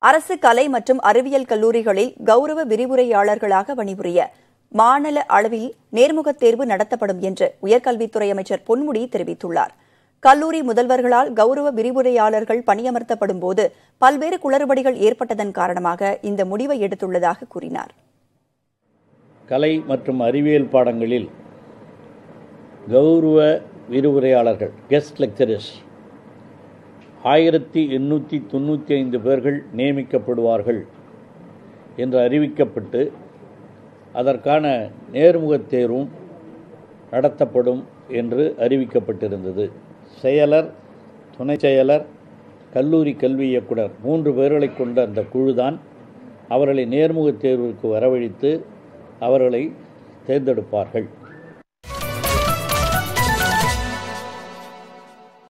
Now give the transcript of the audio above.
அரசு கலை மற்றும் அறிவியல் கல்லூரிகளில் கௌரவ விரிவுரையாளர்களாக பணிபுரிய மாநில அளவில் நேர்முகத் தேர்வு நடத்தப்படும் என்று உயர்கல்வித்துறை அமைச்சர் பொன்முடி தெரிவித்துள்ளார். கல்லூரி முதல்வர்களால் கௌரவ விரிவுரையாளர்கள் பணியமர்த்தப்படும் போது பல்வேறு குளறுபடிகள் ஏற்பட்டதன் காரணமாக இந்த முடிவை எடுத்துள்ளதாக கூறினார். கலை மற்றும் அறிவியல் பாடங்களில் கௌரவ விரிவுரையாளர்கள் கெஸ்ட் லெக்சரர்ஸ் 1895 பேர்கள் நியமிக்கப்படுவார்கள் என்று அறிவிக்கப்பட்டு அதற்கான நேர்முகத் தேர்வும் நடத்தப்படும் என்று அறிவிக்கப்பட்டிருந்தது. செயலர், துணை செயலர், கல்லூரி கல்வி இயக்குனர் 3 பேர்களை கொண்ட அந்த குழுதான் அவர்களை நேர்முகத் தேர்வுக்கு வரவழைத்து அவர்களை தேர்ந்தெடுப்பார்கள்.